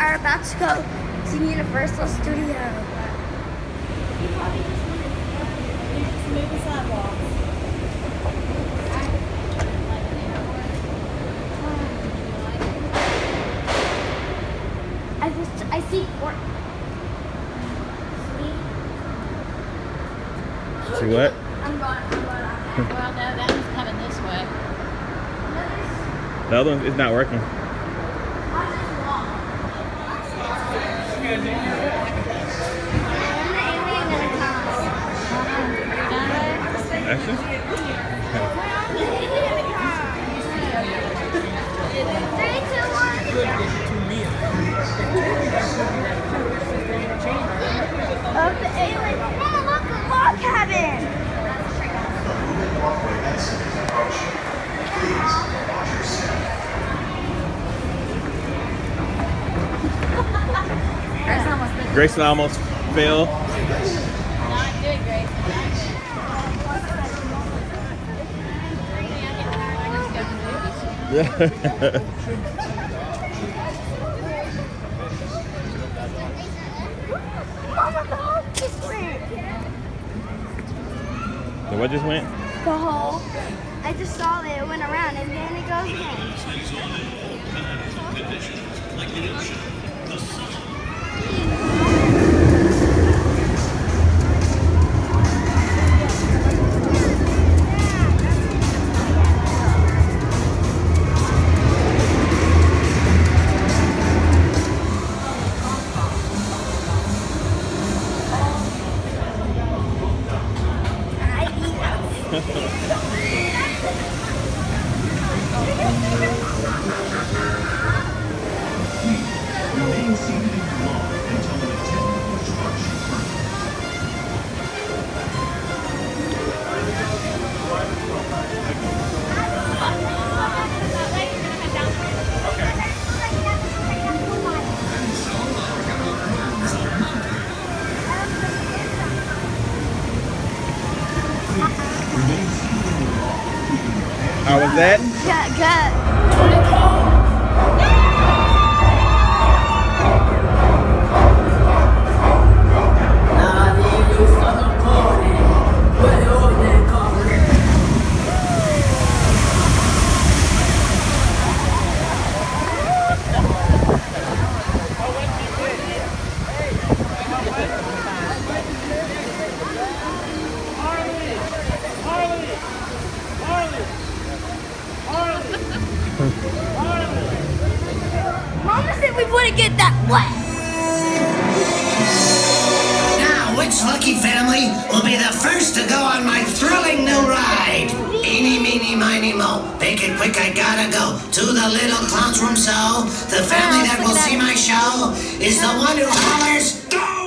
are about to go to Universal Studios. Smooth the sidewalk. I see Fort. See what? I'm going. Well, no, that one's coming this way. The other one is not working. Actually? Of the alien. Mama, look, a log cabin. Grayson almost fell. Not good, Grace. Yeah. Mama, the hole just went. So what just went? The hole. I just saw it. It went around and then it goes again. Remain seated in your log until an attendant instructs you further. How was that? Good. Mama said we wouldn't get that wet. Now, which lucky family will be the first to go on my thrilling new ride? Eeny, meeny, miny, mo. Make it quick, I gotta go to the little clown's room. So, the family that will see my show is the one who hollers, go!